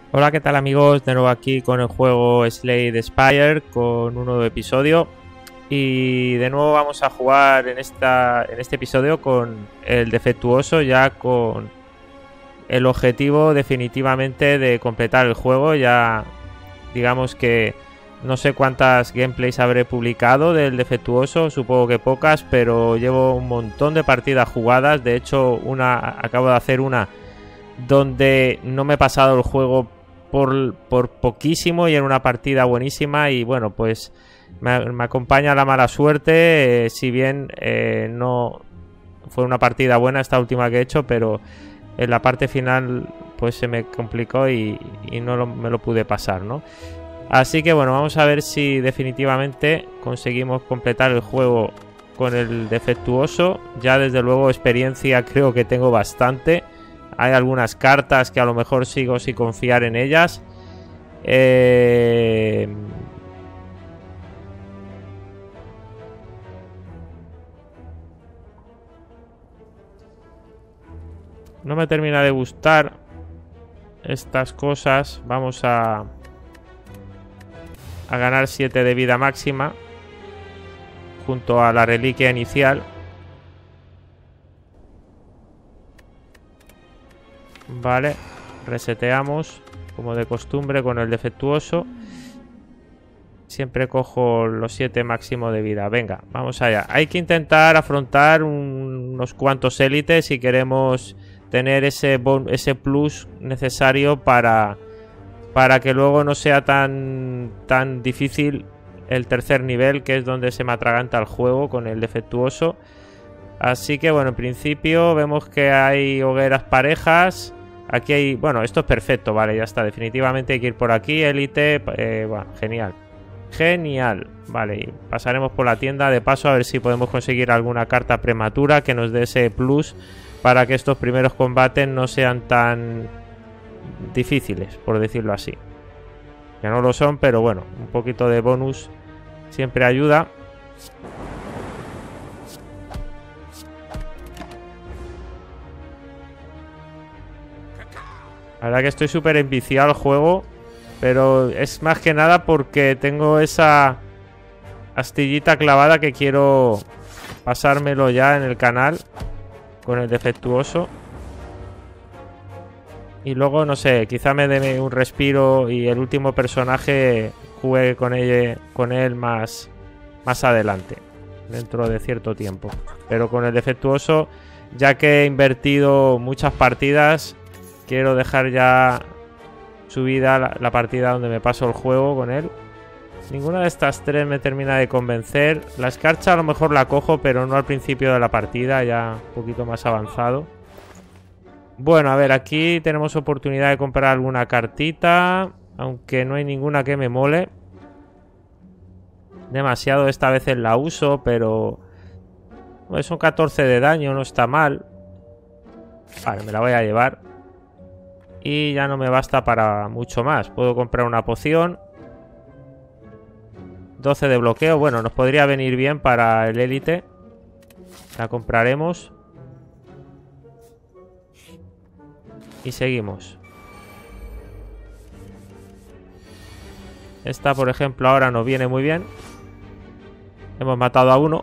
Hola, ¿qué tal amigos? De nuevo aquí con el juego Slay the Spire con un nuevo episodio. Y de nuevo vamos a jugar en este episodio con el defectuoso, ya con el objetivo definitivamente de completar el juego. Ya digamos que no sé cuántas gameplays habré publicado del defectuoso, supongo que pocas, pero llevo un montón de partidas jugadas. De hecho, acabo de hacer una donde no me he pasado el juego por poquísimo y en una partida buenísima. Y bueno, pues me acompaña la mala suerte, si bien no fue una partida buena esta última que he hecho, pero en la parte final pues se me complicó y no me lo pude pasar, ¿no? Así que bueno, vamos a ver si definitivamente conseguimos completar el juego con el defectuoso. Ya desde luego experiencia creo que tengo bastante. Hay algunas cartas que a lo mejor sigo sin confiar en ellas. No me termina de gustar estas cosas. Vamos a ganar 7 de vida máxima junto a la reliquia inicial. Vale, reseteamos como de costumbre con el defectuoso. Siempre cojo los 7 máximo de vida. Venga, vamos allá. Hay que intentar afrontar unos cuantos élites si queremos tener ese plus necesario para que luego no sea tan difícil el tercer nivel, que es donde se me atraganta el juego con el defectuoso. Así que bueno, en principio vemos que hay hogueras parejas. Aquí hay... Bueno, esto es perfecto, vale, ya está. Definitivamente hay que ir por aquí, élite. Bueno, genial. Genial. Vale, y pasaremos por la tienda de paso a ver si podemos conseguir alguna carta prematura que nos dé ese plus para que estos primeros combates no sean tan difíciles, por decirlo así. Ya no lo son, pero bueno, un poquito de bonus siempre ayuda. La verdad que estoy súper enviciado al juego, pero es más que nada porque tengo esa astillita clavada que quiero pasármelo ya en el canal con el defectuoso. Y luego, no sé, quizá me dé un respiro y el último personaje juegue con él más adelante, dentro de cierto tiempo. Pero con el defectuoso, ya que he invertido muchas partidas, quiero dejar ya subida la partida donde me paso el juego con él. Ninguna de estas tres me termina de convencer. La escarcha a lo mejor la cojo, pero no al principio de la partida, ya un poquito más avanzado. Bueno, a ver, aquí tenemos oportunidad de comprar alguna cartita, aunque no hay ninguna que me mole demasiado. Esta vez la uso, pero bueno, son 14 de daño, no está mal. Vale, me la voy a llevar. Y ya no me basta para mucho más. Puedo comprar una poción. 12 de bloqueo. Bueno, nos podría venir bien para el élite. La compraremos. Y seguimos. Esta, por ejemplo, ahora nos viene muy bien. Hemos matado a uno.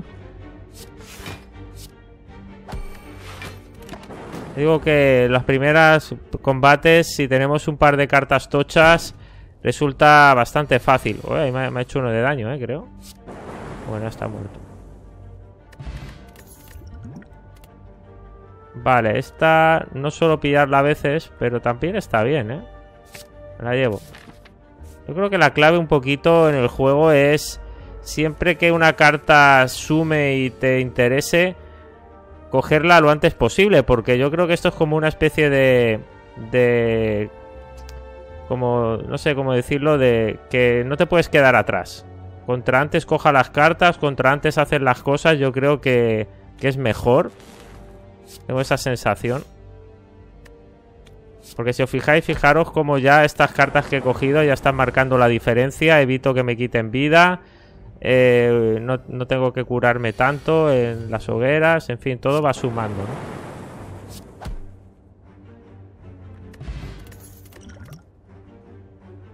Digo que las primeras combates, si tenemos un par de cartas tochas, resulta bastante fácil. Uy, me ha hecho uno de daño, creo. Bueno, está muerto. Vale, esta no suelo pillarla a veces, pero también está bien, Me la llevo. Yo creo que la clave un poquito en el juego es siempre que una carta sume y te interese, cogerla lo antes posible, porque yo creo que esto es como una especie de como, no sé cómo decirlo, de que no te puedes quedar atrás. Contra antes coja las cartas, contra antes hacer las cosas, yo creo que es mejor. Tengo esa sensación. Porque si os fijáis, fijaros como ya estas cartas que he cogido ya están marcando la diferencia. Evito que me quiten vida. No tengo que curarme tanto en las hogueras. En fin, todo va sumando, ¿no?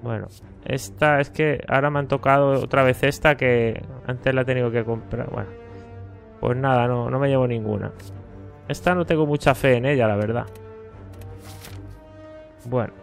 Bueno, esta es que ahora me han tocado otra vez esta que antes la he tenido que comprar. Bueno, pues nada, no me llevo ninguna. Esta no tengo mucha fe en ella, la verdad. Bueno.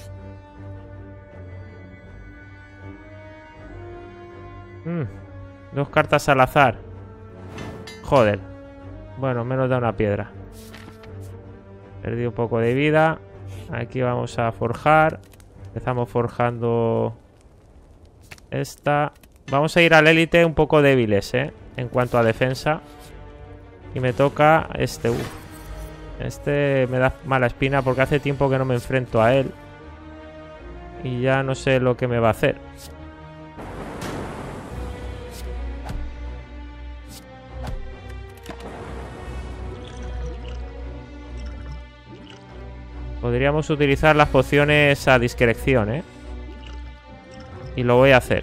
Dos cartas al azar. Joder. Bueno, menos da una piedra. Perdí un poco de vida. Aquí vamos a forjar. Empezamos forjando esta. Vamos a ir al élite un poco débiles, en cuanto a defensa. Y me toca este. Este me da mala espina porque hace tiempo que no me enfrento a él. Y ya no sé lo que me va a hacer. Podríamos utilizar las pociones a discreción, y lo voy a hacer.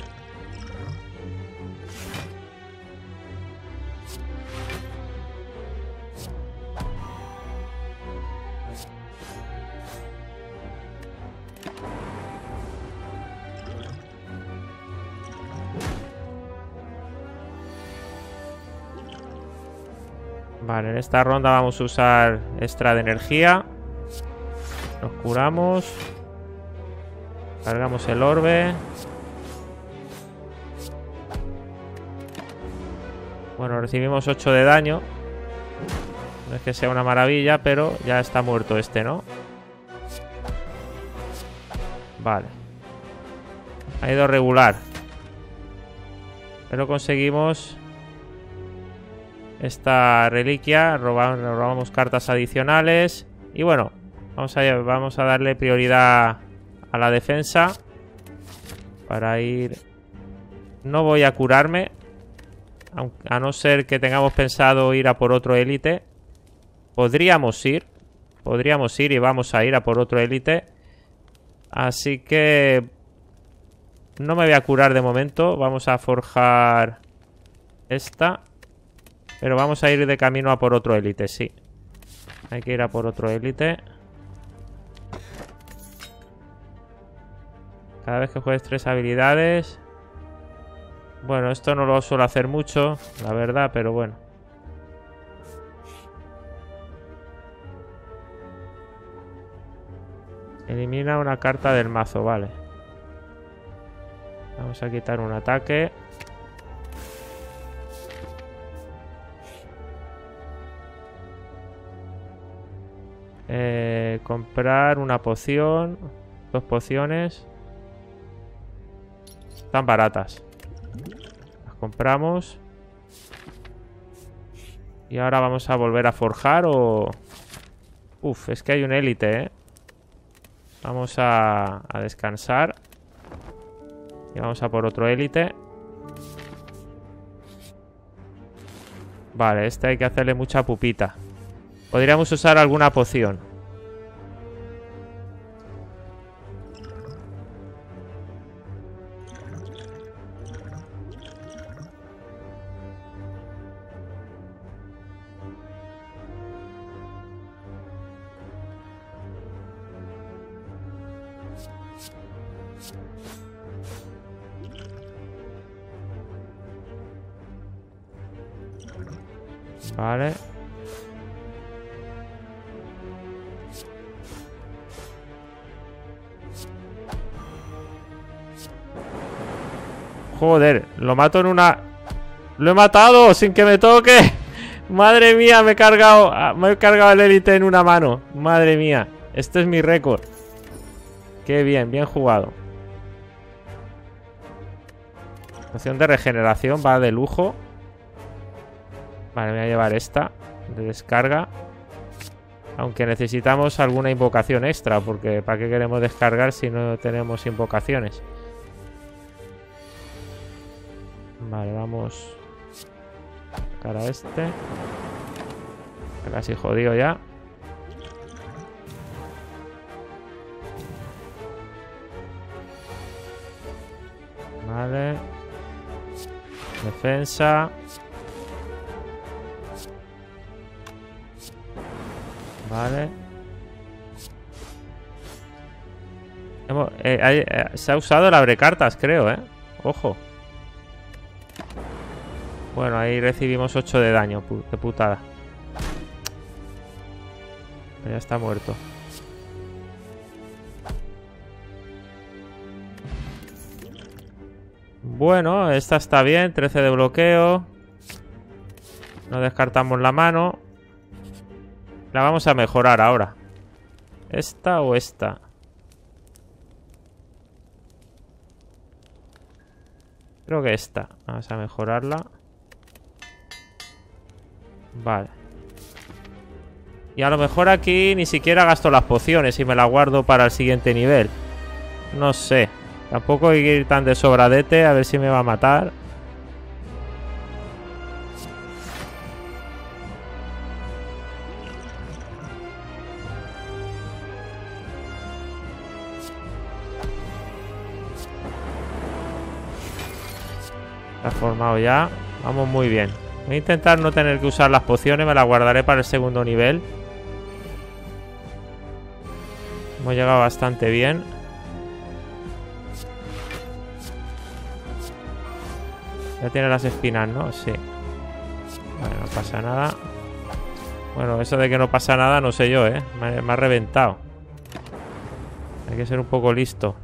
Vale, en esta ronda vamos a usar extra de energía. Nos curamos. Cargamos el orbe. Bueno, recibimos 8 de daño. No es que sea una maravilla, pero ya está muerto este, ¿no? Vale. Ha ido regular. Pero conseguimos esta reliquia. Robamos cartas adicionales. Y bueno, vamos a darle prioridad a la defensa. Para ir... No voy a curarme. A no ser que tengamos pensado ir a por otro élite. Podríamos ir y vamos a ir a por otro élite. Así que... No me voy a curar de momento. Vamos a forjar esta. Pero vamos a ir de camino a por otro élite, sí. Hay que ir a por otro élite. Cada vez que juegues 3 habilidades. Bueno, esto no lo suelo hacer mucho, la verdad, pero bueno. Elimina una carta del mazo, vale. Vamos a quitar un ataque. Comprar una poción. 2 pociones. Están baratas. Las compramos. Y ahora vamos a volver a forjar o... Uf, es que hay un élite, Vamos a descansar. Y vamos a por otro élite. Vale, este hay que hacerle mucha pupita. Podríamos usar alguna poción. Vale. Joder, lo mato en una... ¡Lo he matado sin que me toque! ¡Madre mía! Me he cargado el élite en una mano. ¡Madre mía! Este es mi récord. ¡Qué bien! Bien jugado. Poción de regeneración va de lujo. Vale, me voy a llevar esta de descarga. Aunque necesitamos alguna invocación extra, porque ¿para qué queremos descargar si no tenemos invocaciones? Vale, vamos a sacar a este. Está casi jodido ya. Vale. Defensa. Vale. Se ha usado el abrecartas, creo, ¿eh? Ojo. Bueno, ahí recibimos 8 de daño. Qué putada. Ya está muerto. Bueno, esta está bien. 13 de bloqueo. No descartamos la mano. La vamos a mejorar ahora. ¿Esta o esta? Creo que esta. Vamos a mejorarla. Vale. Y a lo mejor aquí ni siquiera gasto las pociones y me las guardo para el siguiente nivel. No sé. Tampoco hay que ir tan de sobradete a ver si me va a matar. Está formado ya. Vamos muy bien. Voy a intentar no tener que usar las pociones. Me las guardaré para el segundo nivel. Hemos llegado bastante bien. Ya tiene las espinas, ¿no? Sí. Vale, no pasa nada. Bueno, eso de que no pasa nada no sé yo, ¿eh? Me ha reventado. Hay que ser un poco listo.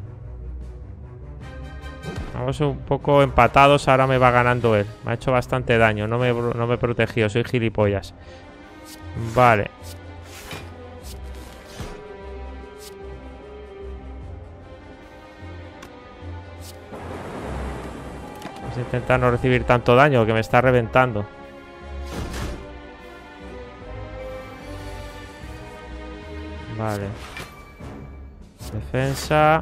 Vamos un poco empatados. Ahora me va ganando él. Me ha hecho bastante daño. No me he protegido. Soy gilipollas. Vale. Vamos a intentar no recibir tanto daño, que me está reventando. Vale. Defensa.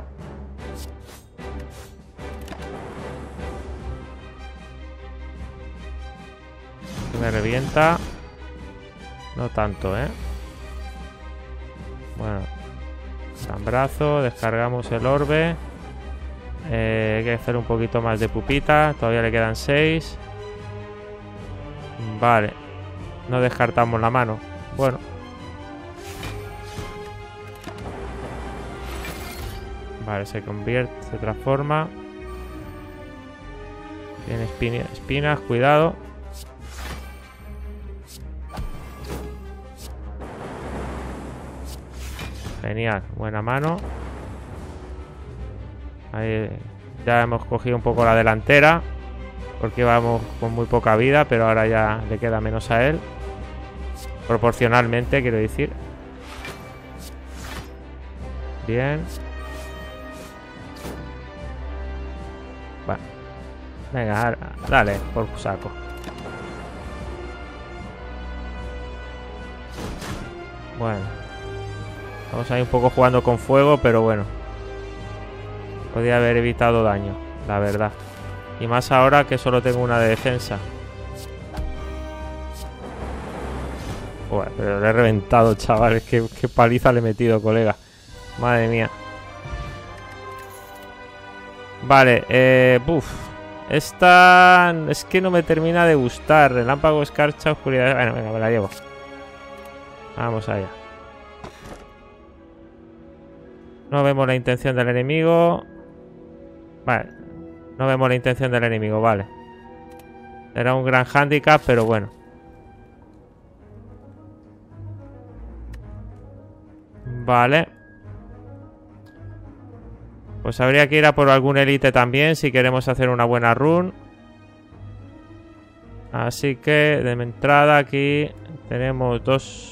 Me revienta. No tanto, ¿eh? Bueno. Gran brazo. Descargamos el orbe. Hay que hacer un poquito más de pupita. Todavía le quedan 6. Vale. No descartamos la mano. Bueno. Vale, se convierte, se transforma. Tiene espinas, cuidado. Genial, buena mano. Ahí ya hemos cogido un poco la delantera, porque vamos con muy poca vida, pero ahora ya le queda menos a él. Proporcionalmente, quiero decir. Bien. Bueno. Venga, dale, por saco. Bueno. Vamos a ir un poco jugando con fuego, pero bueno. Podría haber evitado daño, la verdad. Y más ahora que solo tengo una de defensa. Bueno, pero le he reventado, chavales. Qué paliza le he metido, colega. Madre mía. Vale, esta es que no me termina de gustar. Relámpago, escarcha, oscuridad. Bueno, venga, me la llevo. Vamos allá. No vemos la intención del enemigo. Vale. No vemos la intención del enemigo, vale. Era un gran hándicap, pero bueno. Vale. Pues habría que ir a por algún élite también si queremos hacer una buena run. Así que de entrada aquí tenemos dos...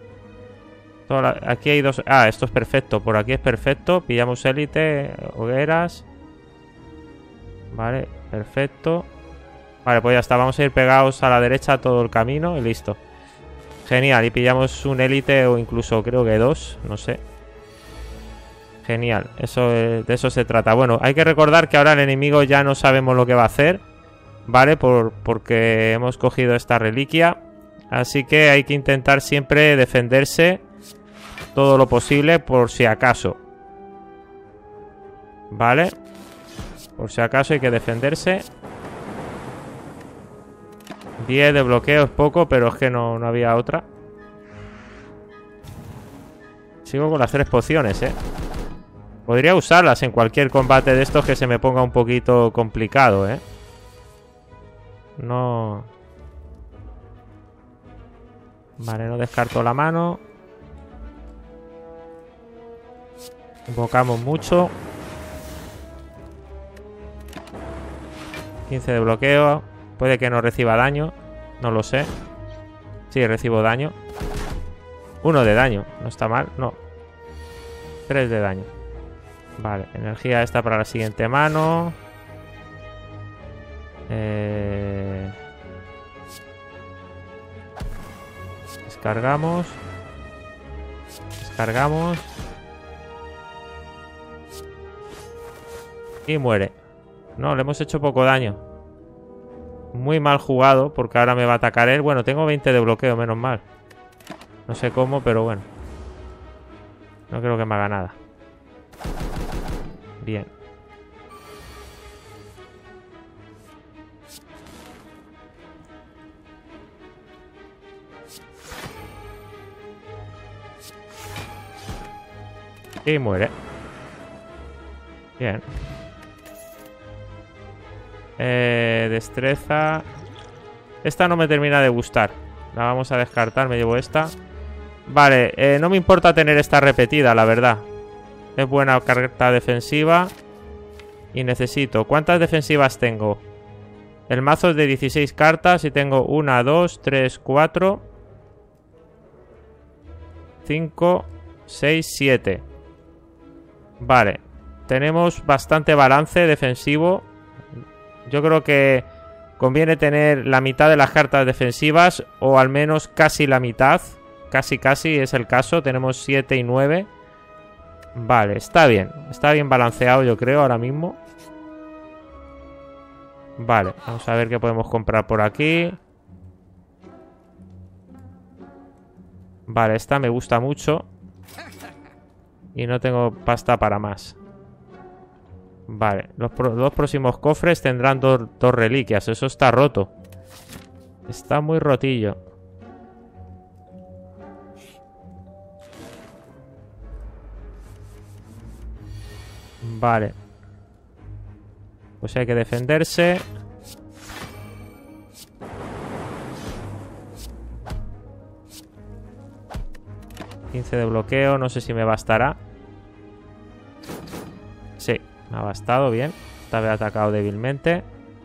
Aquí hay dos... Ah, esto es perfecto. Por aquí es perfecto. Pillamos élite, hogueras. Vale, perfecto. Vale, pues ya está. Vamos a ir pegados a la derecha todo el camino y listo. Genial. Y pillamos un élite o incluso creo que dos. No sé. Genial. De eso se trata. Bueno, hay que recordar que ahora el enemigo ya no sabemos lo que va a hacer. Vale, porque hemos cogido esta reliquia. Así que hay que intentar siempre defenderse todo lo posible por si acaso. Vale. Por si acaso hay que defenderse. 10 de bloqueo es poco, pero es que no había otra. Sigo con las 3 pociones, Podría usarlas en cualquier combate de estos que se me ponga un poquito complicado, ¿eh? No... Vale, no descarto la mano. Invocamos mucho. 15 de bloqueo. Puede que no reciba daño. No lo sé. Sí, recibo daño. 1 de daño. No está mal. No. 3 de daño. Vale. Energía esta para la siguiente mano. Descargamos. Descargamos. Y muere. No, le hemos hecho poco daño. Muy mal jugado, porque ahora me va a atacar él. Bueno, tengo 20 de bloqueo, menos mal. No sé cómo, pero bueno. No creo que me haga nada. Bien. Y muere. Bien. Destreza. Esta no me termina de gustar. La vamos a descartar, me llevo esta. Vale, no me importa tener esta repetida, la verdad. Es buena carta defensiva. Y necesito... ¿Cuántas defensivas tengo? El mazo es de 16 cartas y tengo 1, 2, 3, 4, 5, 6, 7. Vale. Tenemos bastante balance defensivo. Yo creo que conviene tener la mitad de las cartas defensivas, o al menos casi la mitad. Casi es el caso. Tenemos 7 y 9. Vale, está bien. Está bien balanceado, yo creo, ahora mismo. Vale, vamos a ver qué podemos comprar por aquí. Vale, esta me gusta mucho. Y no tengo pasta para más. Vale, los dos próximos cofres tendrán dos reliquias. Eso está roto. Está muy rotillo. Vale. Pues hay que defenderse. $15 de bloqueo. No sé si me bastará. Sí, me ha bastado, bien. Esta vez ha atacado débilmente.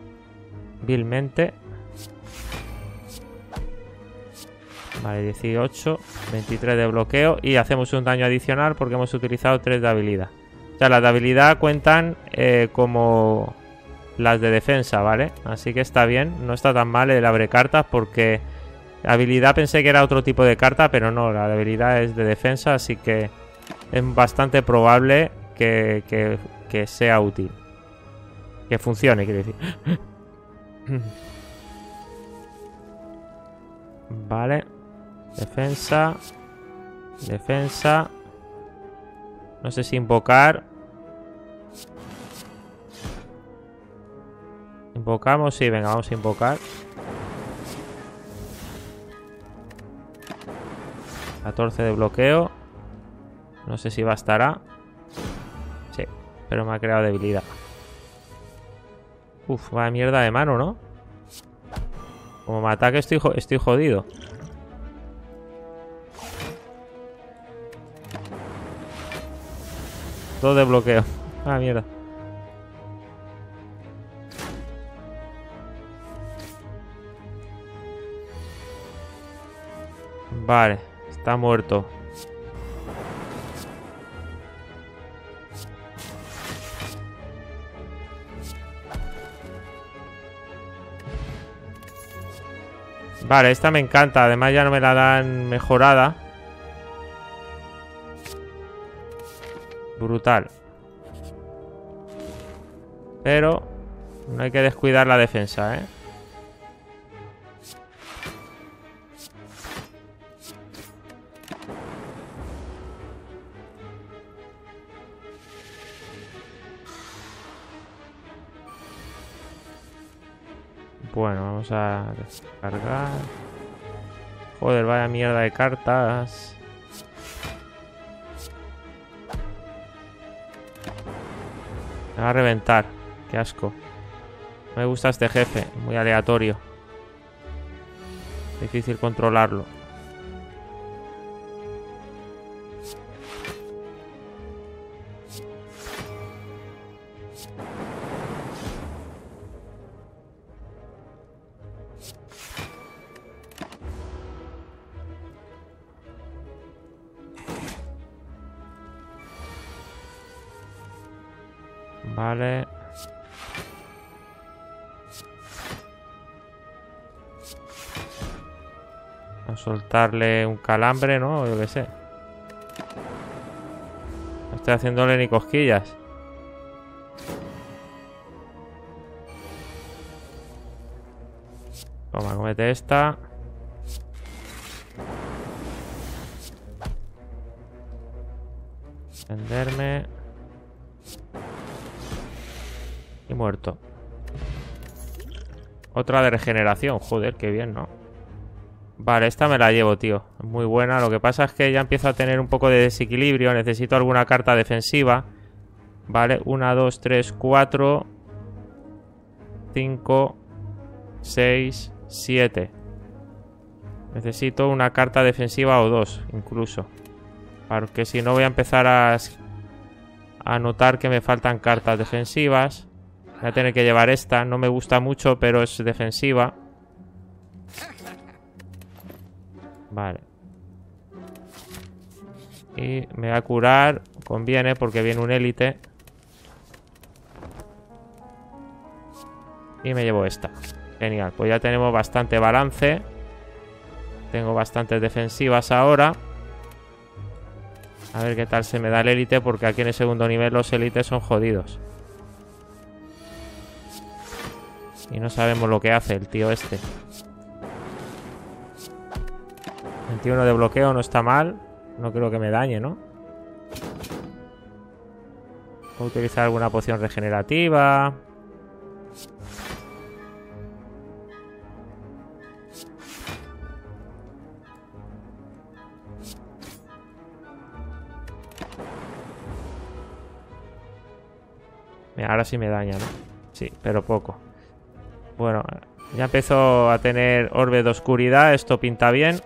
Vale, 18. 23 de bloqueo. Y hacemos un daño adicional porque hemos utilizado 3 de habilidad. O sea, las de habilidad cuentan como las de defensa, ¿vale? Así que está bien. No está tan mal el abre cartas porque habilidad pensé que era otro tipo de carta, pero no, la de habilidad es de defensa, así que es bastante probable que sea útil. Que funcione, quiero decir. Vale. Defensa. Defensa. No sé si invocar. ¿Invocamos? Sí, venga, vamos a invocar. 14 de bloqueo. No sé si bastará. Sí, pero me ha creado debilidad. Uf, vaya mierda de mano, ¿no? Como me ataque estoy jodido. Todo de bloqueo. Ah, mierda. Vale, está muerto. Vale, esta me encanta. Además ya no me la dan mejorada. Brutal. Pero no hay que descuidar la defensa, ¿eh? Bueno, vamos a descargar. Joder, vaya mierda de cartas. Me va a reventar. Qué asco. No me gusta este jefe. Muy aleatorio. Difícil controlarlo. Vale. A soltarle un calambre, ¿no? Yo qué sé. No estoy haciéndole ni cosquillas. Toma, cómete esta. Venderme. Y muerto. Otra de regeneración. Joder, qué bien, ¿no? Vale, esta me la llevo, tío. Es muy buena. Lo que pasa es que ya empiezo a tener un poco de desequilibrio. Necesito alguna carta defensiva. Vale, 1, 2, 3, 4 5 6, 7. Necesito una carta defensiva o dos, incluso. Porque si no voy a empezar a notar que me faltan cartas defensivas. Voy a tener que llevar esta. No me gusta mucho, pero es defensiva. Vale. Y me voy a curar. Conviene porque viene un élite. Y me llevo esta. Genial. Pues ya tenemos bastante balance. Tengo bastantes defensivas ahora. A ver qué tal se me da el élite. Porque aquí en el segundo nivel los élites son jodidos. Y no sabemos lo que hace el tío este. 21 de bloqueo no está mal. No creo que me dañe, ¿no? Puedo utilizar alguna poción regenerativa. Mira, ahora sí me daña, ¿no? Sí, pero poco. Bueno, ya empezó a tener orbe de oscuridad. Esto pinta bien.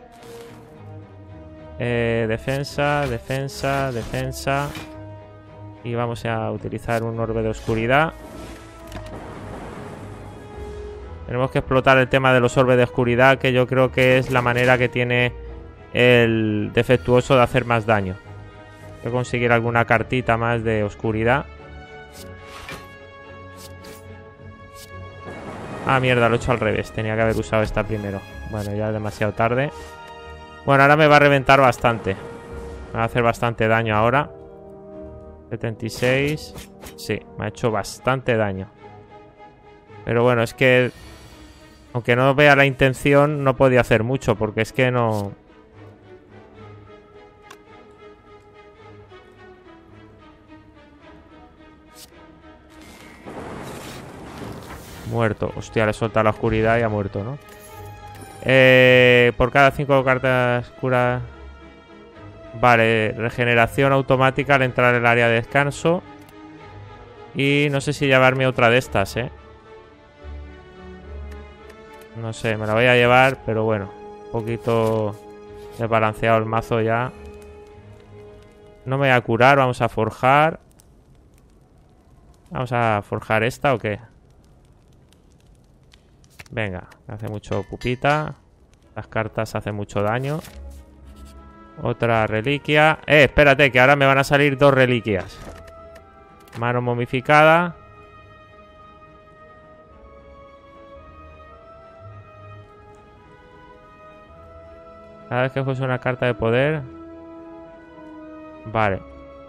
Defensa, defensa, defensa. Y vamos a utilizar un orbe de oscuridad. Tenemos que explotar el tema de los orbes de oscuridad, que yo creo que es la manera que tiene el defectuoso de hacer más daño. Hay que conseguir alguna cartita más de oscuridad. Ah, mierda, lo he hecho al revés. Tenía que haber usado esta primero. Bueno, ya es demasiado tarde. Bueno, ahora me va a reventar bastante. Me va a hacer bastante daño ahora. 76. Sí, me ha hecho bastante daño. Pero bueno, es que aunque no vea la intención, no podía hacer mucho. Porque es que no... Muerto. Hostia, le suelta la oscuridad y ha muerto, ¿no? Por cada 5 cartas cura... Vale, regeneración automática al entrar en el área de descanso. Y no sé si llevarme otra de estas, No sé, me la voy a llevar, pero bueno. Un poquito desbalanceado el mazo ya. No me voy a curar, vamos a forjar. ¿Vamos a forjar esta o qué? Venga, hace mucho pupita. Las cartas hacen mucho daño. Otra reliquia. Espérate, que ahora me van a salir dos reliquias. Mano momificada. Cada vez que juegues una carta de poder. Vale.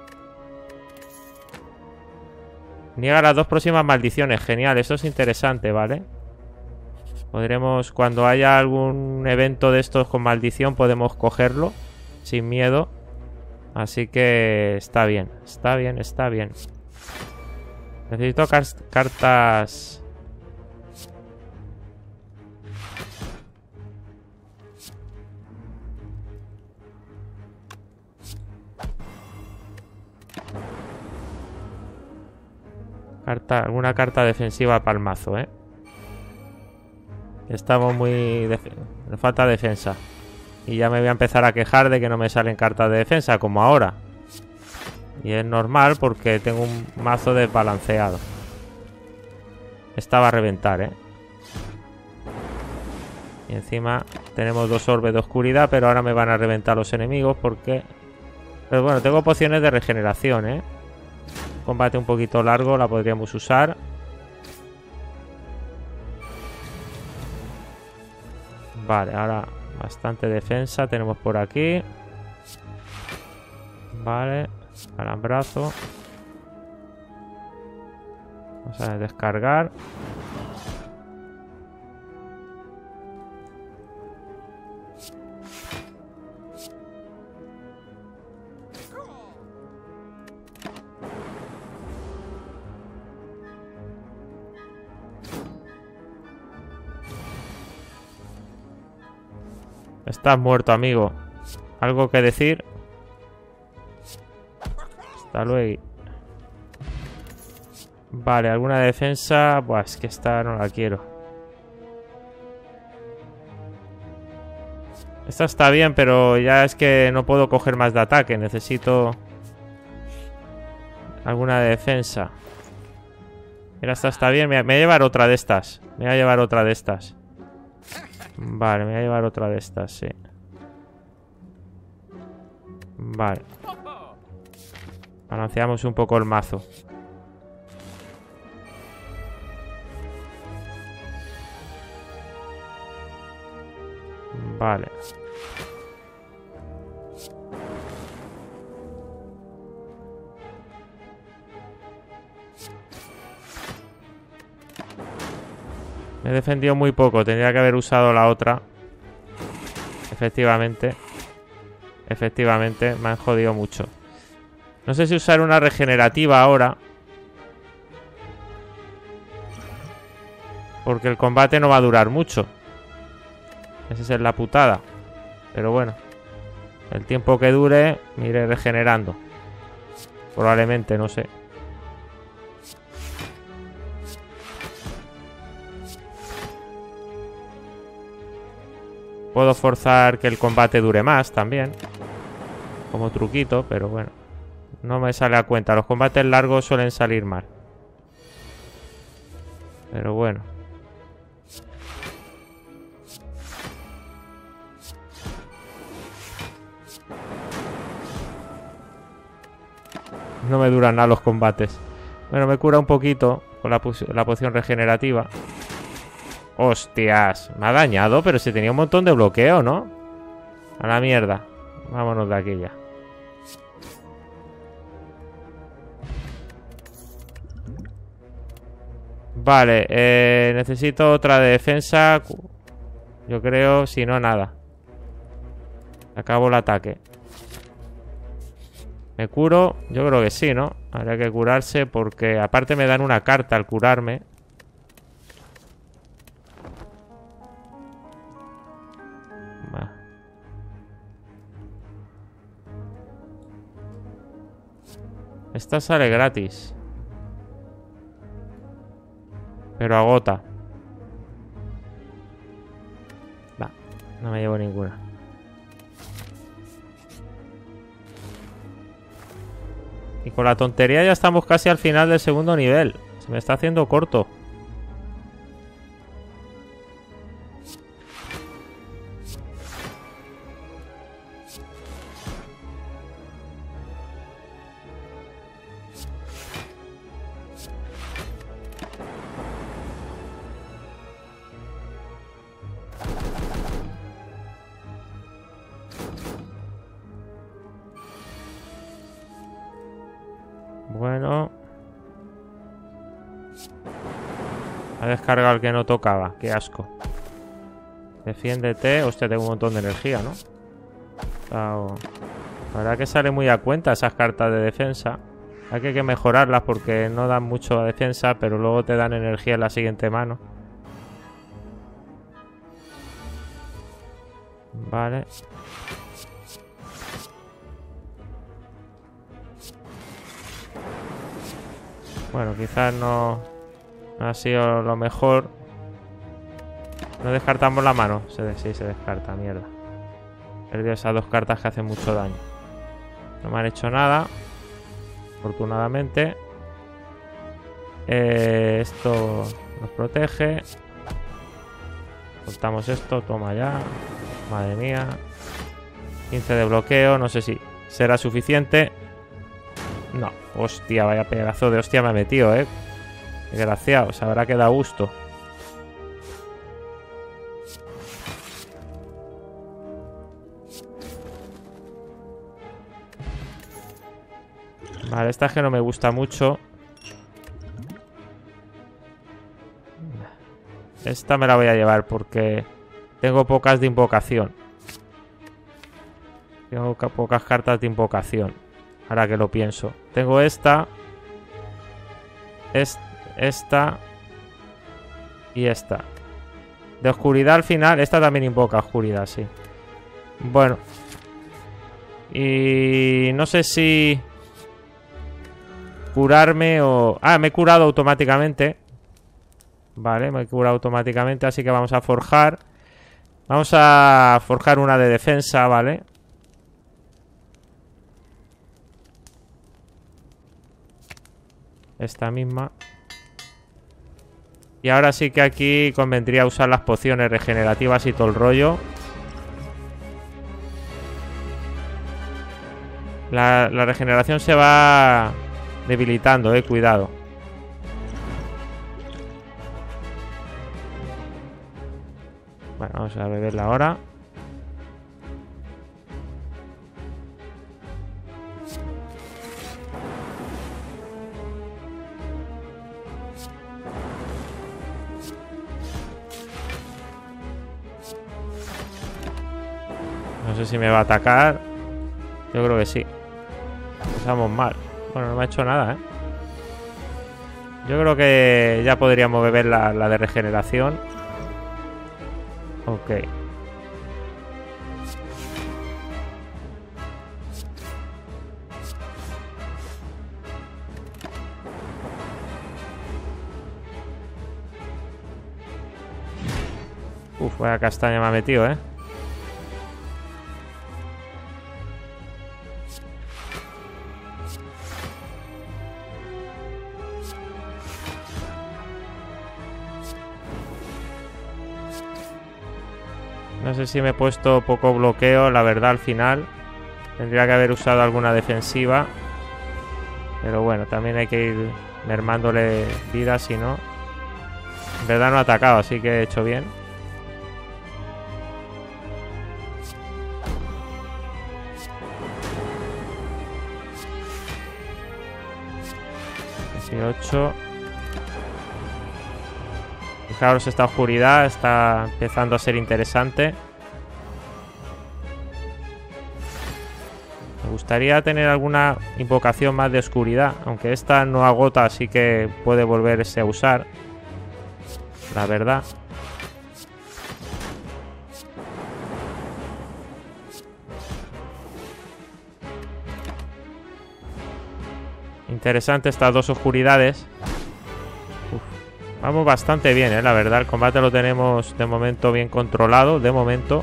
Niega las dos próximas maldiciones. Genial, eso es interesante, ¿vale? Podremos, cuando haya algún evento de estos con maldición, podemos cogerlo sin miedo. Así que está bien, está bien, está bien. Necesito cartas... Alguna carta defensiva para el mazo, ¿eh? Estamos muy... Nos falta defensa. Y ya me voy a empezar a quejar de que no me salen cartas de defensa, como ahora. Y es normal porque tengo un mazo desbalanceado. Esta va a reventar, ¿eh? Y encima tenemos 2 orbes de oscuridad, pero ahora me van a reventar los enemigos porque... Pero bueno, tengo pociones de regeneración, ¿eh? Combate un poquito largo, la podríamos usar. Vale, ahora bastante defensa tenemos por aquí. Vale, alambrazo. Vamos a descargar. Estás muerto, amigo. ¿Algo que decir? Hasta luego. Vale, alguna defensa. Buah, es que esta no la quiero. Esta está bien, pero ya es que no puedo coger más de ataque. Necesito alguna defensa. Mira, esta está bien. Me voy a llevar otra de estas. Me voy a llevar otra de estas. Vale, me voy a llevar otra de estas, sí. Vale. Balanceamos un poco el mazo. Vale. Me he defendido muy poco. Tendría que haber usado la otra. Efectivamente. Efectivamente, me han jodido mucho. No sé si usar una regenerativa ahora. Porque el combate no va a durar mucho. Esa es la putada. Pero bueno. El tiempo que dure, me iré regenerando. Probablemente, no sé. Puedo forzar que el combate dure más también. Como truquito, pero bueno. No me sale a cuenta. Los combates largos suelen salir mal. Pero bueno. No me duran nada los combates. Bueno, me cura un poquito con la poción regenerativa. Hostias, me ha dañado, pero si tenía un montón de bloqueo, ¿no? A la mierda. Vámonos de aquí ya. Vale, necesito otra de defensa. Yo creo, si no, nada. Acabo el ataque. ¿Me curo? Yo creo que sí, ¿no? Habría que curarse porque aparte me dan una carta al curarme. Esta sale gratis. Pero agota. Va, no me llevo ninguna. Y con la tontería ya estamos casi al final del segundo nivel. Se me está haciendo corto. Bueno. Ha descargado el que no tocaba. Qué asco. Defiéndete. Hostia, tengo un montón de energía, ¿no? La verdad que sale muy a cuenta esas cartas de defensa. Hay que mejorarlas porque no dan mucho a defensa, pero luego te dan energía en la siguiente mano. Vale. Bueno, quizás no ha sido lo mejor. No descartamos la mano. Sí, se descarta, mierda. He perdido esas 2 cartas que hacen mucho daño. No me han hecho nada, afortunadamente. Esto nos protege. Soltamos esto, toma ya. Madre mía. 15 de bloqueo, no sé si será suficiente. No, hostia, vaya pedazo de hostia me ha metido, desgraciado, se habrá quedado a gusto. Vale, esta es que no me gusta mucho. Esta me la voy a llevar porque tengo pocas de invocación. Tengo pocas cartas de invocación. Ahora que lo pienso. Tengo esta. Esta. Y esta. De oscuridad al final. Esta también invoca oscuridad, sí. Bueno. Y no sé si curarme o... Ah, me he curado automáticamente. Vale, me he curado automáticamente. Así que vamos a forjar. Vamos a forjar una de defensa, ¿vale? Esta misma. Y ahora sí que aquí convendría usar las pociones regenerativas y todo el rollo. La regeneración se va debilitando, cuidado. Bueno, vamos a beberla ahora. No sé si me va a atacar. Yo creo que sí. Empezamos mal. Bueno, no me ha hecho nada, Yo creo que ya podríamos beber la de regeneración. Ok. Uf, vaya castaña me ha metido, No sé si me he puesto poco bloqueo, la verdad, al final. Tendría que haber usado alguna defensiva. Pero bueno, también hay que ir mermándole vida, si no. En verdad no ha atacado, así que he hecho bien. Fijaros, esta oscuridad está empezando a ser interesante. Me gustaría tener alguna invocación más de oscuridad, aunque esta no agota, así que puede volverse a usar, la verdad. Interesante estas 2 oscuridades. Uf, vamos bastante bien, la verdad. El combate lo tenemos de momento bien controlado. De momento.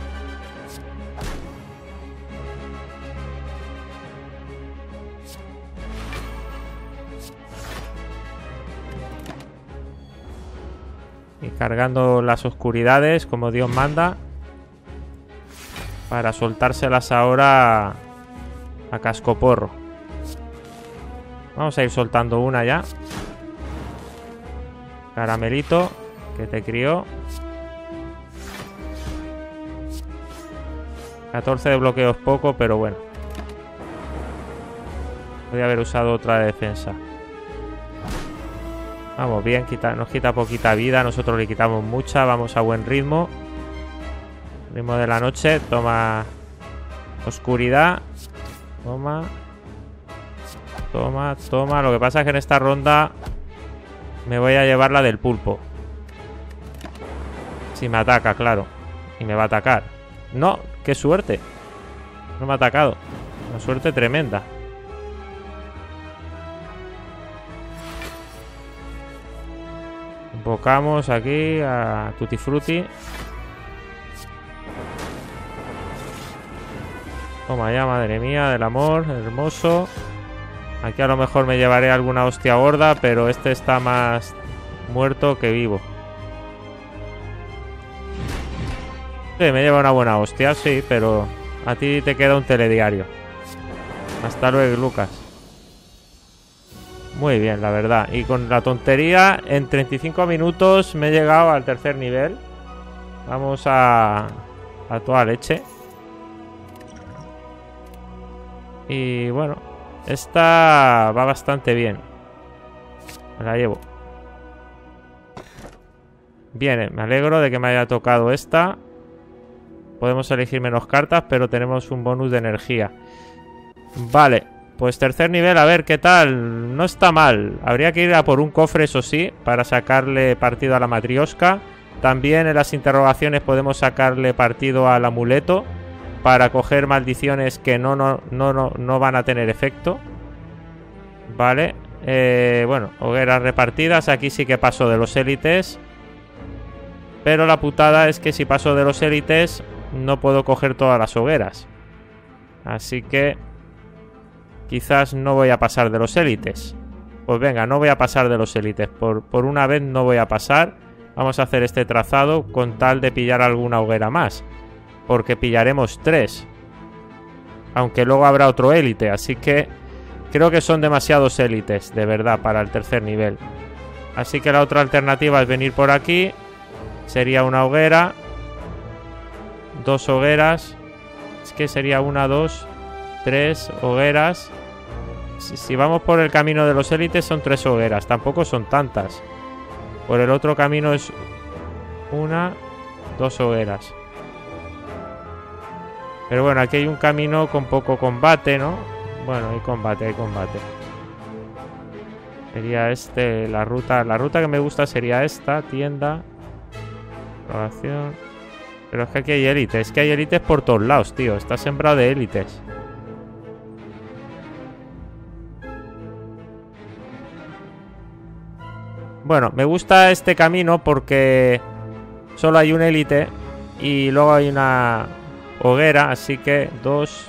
Y cargando las oscuridades como Dios manda. Para soltárselas ahora a cascoporro. Vamos a ir soltando una ya. Caramelito, que te crió. 14 de bloqueo es poco, pero bueno. Podría haber usado otra de defensa. Vamos bien, nos quita poquita vida. Nosotros le quitamos mucha. Vamos a buen ritmo. Ritmo de la noche. Toma oscuridad. Toma. Toma, toma. Lo que pasa es que en esta ronda me voy a llevar la del pulpo. Si me ataca, claro. Y me va a atacar. No, qué suerte. No me ha atacado. Una suerte tremenda. Invocamos aquí a Tutti Frutti. Toma ya, madre mía, del amor, hermoso. Aquí a lo mejor me llevaré alguna hostia gorda, pero este está más muerto que vivo. Sí, me lleva una buena hostia, sí, pero a ti te queda un telediario. Hasta luego, Lucas. Muy bien, la verdad. Y con la tontería, en 35 minutos me he llegado al tercer nivel. Vamos a toda leche. Y bueno, esta va bastante bien. Me la llevo. Bien, me alegro de que me haya tocado esta. Podemos elegir menos cartas, pero tenemos un bonus de energía. Vale, pues tercer nivel, a ver qué tal. No está mal. Habría que ir a por un cofre, eso sí, para sacarle partido a la matrioshka. También en las interrogaciones podemos sacarle partido al amuleto para coger maldiciones que no van a tener efecto. Vale, bueno, hogueras repartidas. Aquí sí que paso de los élites. Pero la putada es que si paso de los élites no puedo coger todas las hogueras. Así que quizás no voy a pasar de los élites. Pues venga, no voy a pasar de los élites. Por una vez no voy a pasar. Vamos a hacer este trazado con tal de pillar alguna hoguera más. Porque pillaremos 3. Aunque luego habrá otro élite. Así que creo que son demasiados élites, de verdad, para el tercer nivel. Así que la otra alternativa es venir por aquí. Sería una hoguera. 2 hogueras. Es que sería 1, 2, 3 hogueras. Si vamos por el camino de los élites son 3 hogueras. Tampoco son tantas. Por el otro camino es 1, 2 hogueras. Pero bueno, aquí hay un camino con poco combate, ¿no? Bueno, hay combate, hay combate. Sería este, la ruta. La ruta que me gusta sería esta, tienda. Exploración. Pero es que aquí hay élites. Es que hay élites por todos lados, tío. Está sembrado de élites. Bueno, me gusta este camino porque solo hay un élite y luego hay una hoguera, así que 2.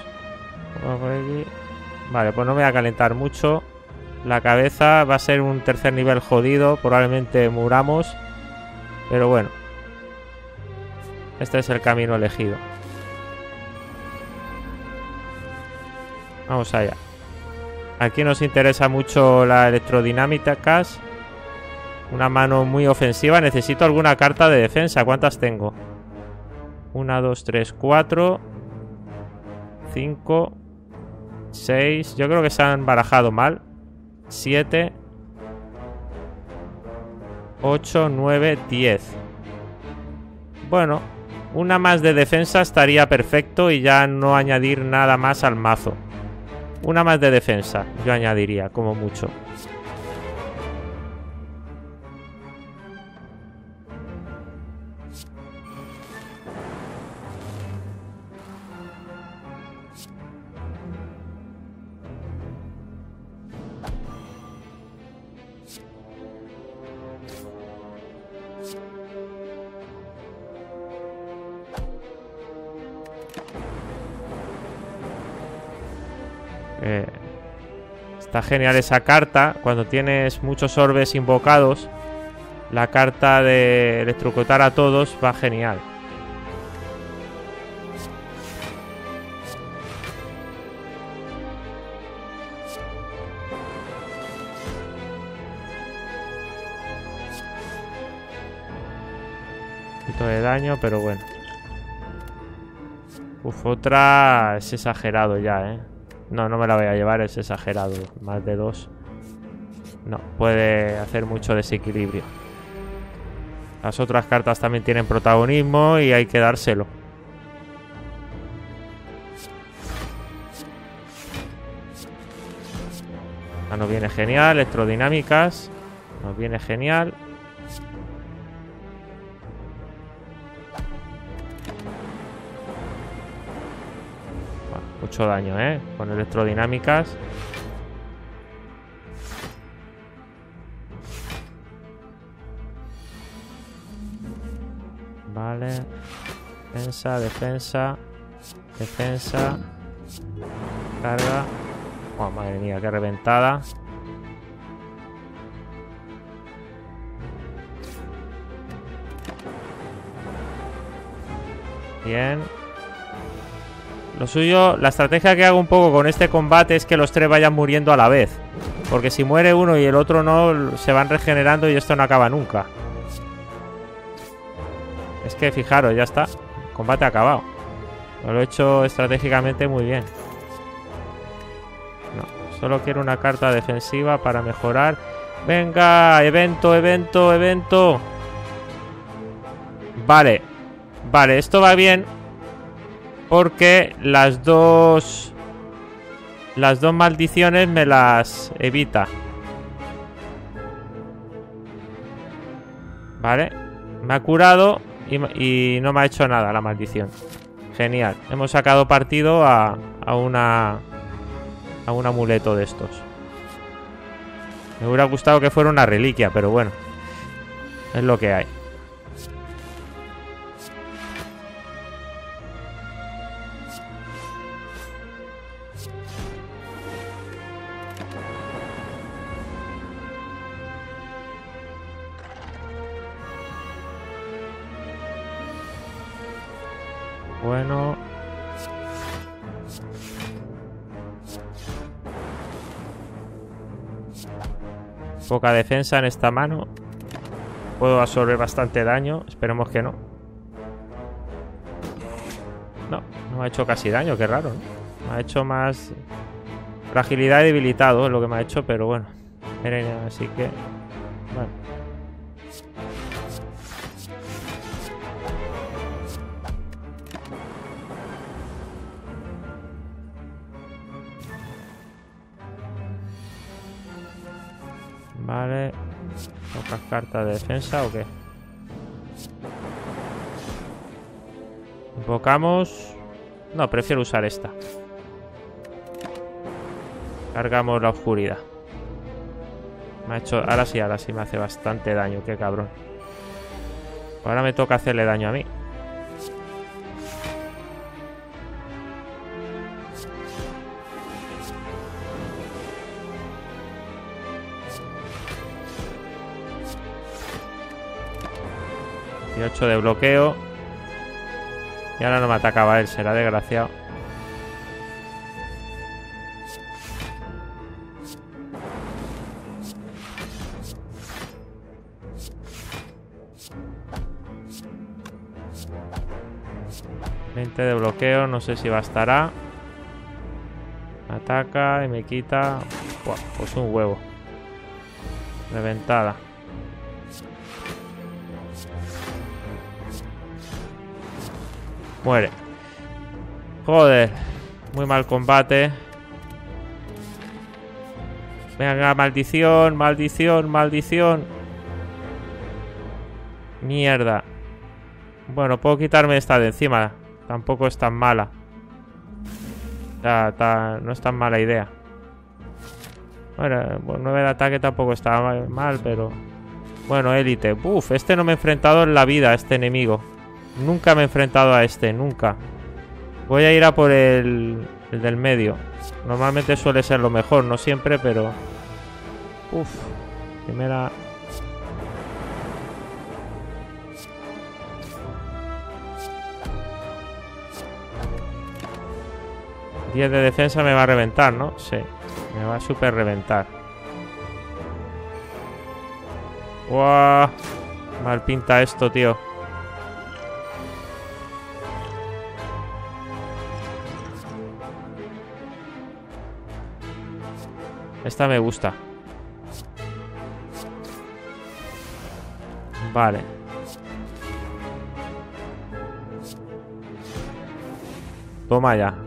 Vale, pues no me voy a calentar mucho. La cabeza va a ser un tercer nivel jodido. Probablemente muramos. Pero bueno. Este es el camino elegido. Vamos allá. Aquí nos interesa mucho la electrodinámicas. Una mano muy ofensiva. Necesito alguna carta de defensa. ¿Cuántas tengo? 1, 2, 3, 4 5 6. Yo creo que se han barajado mal. 7 8, 9, 10. Bueno, una más de defensa estaría perfecto y ya no añadir nada más al mazo. Una más de defensa yo añadiría, como mucho. Está genial esa carta. Cuando tienes muchos orbes invocados, la carta de electrocutar a todos va genial. Un poquito de daño, pero bueno. Uf, otra es exagerado ya, ¿eh? No, no me la voy a llevar, es exagerado. Más de 2. No, puede hacer mucho desequilibrio. Las otras cartas también tienen protagonismo y hay que dárselo. Ah, nos viene genial. Electrodinámicas. Nos viene genial. Mucho daño, con electrodinámicas. Vale. Defensa, defensa. Defensa. Carga. Oh, madre mía, qué reventada. Bien. Lo suyo, la estrategia que hago un poco con este combate es que los tres vayan muriendo a la vez. Porque si muere uno y el otro no, se van regenerando y esto no acaba nunca. Es que fijaros, ya está. Combate acabado. Lo he hecho estratégicamente muy bien. No, solo quiero una carta defensiva para mejorar. Venga, evento, evento, evento. Vale. Vale, esto va bien. Porque las dos maldiciones me las evita. Vale. Me ha curado y no me ha hecho nada la maldición. Genial. Hemos sacado partido a un amuleto de estos. Me hubiera gustado que fuera una reliquia, pero bueno. Es lo que hay. Bueno. Poca defensa en esta mano. Puedo absorber bastante daño. Esperemos que no. No, no me ha hecho casi daño. Qué raro, ¿no? Me ha hecho más fragilidad y debilitado. Es lo que me ha hecho, pero bueno. Así que... Bueno. Vale. ¿Pocas cartas de defensa o qué? Invocamos. No, prefiero usar esta. Cargamos la oscuridad. Me ha hecho... Ahora sí me hace bastante daño. Qué cabrón. Ahora me toca hacerle daño a mí. Y 8 de bloqueo. Y ahora no me atacaba él, será desgraciado. $20 de bloqueo, no sé si bastará. Ataca y me quita. Buah, pues un huevo. Reventada. Muere. Joder. Muy mal combate. Venga, maldición, maldición, maldición. Mierda. Bueno, puedo quitarme esta de encima. Tampoco es tan mala. No es tan mala idea. Bueno, 9 de ataque tampoco está mal, pero... Bueno, élite. Uf, este no me he enfrentado en la vida, a este enemigo. Nunca me he enfrentado a este, nunca. Voy a ir a por el del medio. Normalmente suele ser lo mejor, no siempre, pero... Uf, primera... $10 de defensa me va a reventar, ¿no? Sí, me va a super reventar. ¡Guau! Mal pinta esto, tío. Esta me gusta. Vale. Toma ya.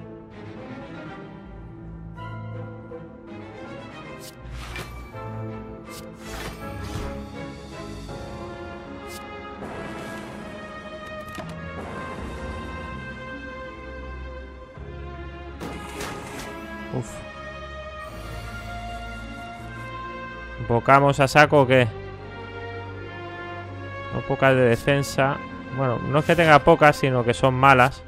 Uf. ¿Invocamos a saco o qué? No, pocas de defensa. Bueno, no es que tenga pocas, sino que son malas.